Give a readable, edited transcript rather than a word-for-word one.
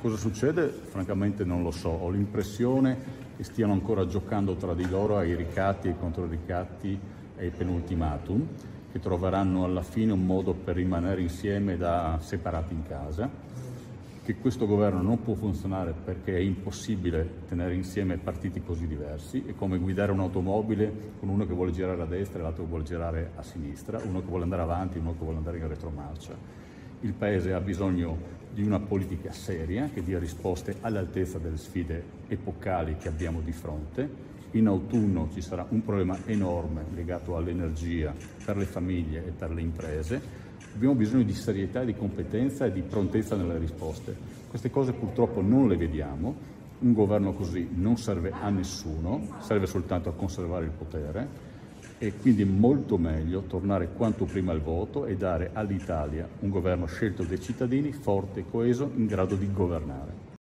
Cosa succede? Francamente non lo so. Ho l'impressione che stiano ancora giocando tra di loro ai ricatti, ai controricatti e ai penultimatum, che troveranno alla fine un modo per rimanere insieme da separati in casa, che questo governo non può funzionare perché è impossibile tenere insieme partiti così diversi. È come guidare un'automobile con uno che vuole girare a destra e l'altro che vuole girare a sinistra, uno che vuole andare avanti e uno che vuole andare in retromarcia. Il Paese ha bisogno di una politica seria che dia risposte all'altezza delle sfide epocali che abbiamo di fronte. In autunno ci sarà un problema enorme legato all'energia per le famiglie e per le imprese. Abbiamo bisogno di serietà, di competenza e di prontezza nelle risposte. Queste cose purtroppo non le vediamo. Un governo così non serve a nessuno, serve soltanto a conservare il potere. E quindi è molto meglio tornare quanto prima al voto e dare all'Italia un governo scelto dai cittadini, forte e coeso, in grado di governare.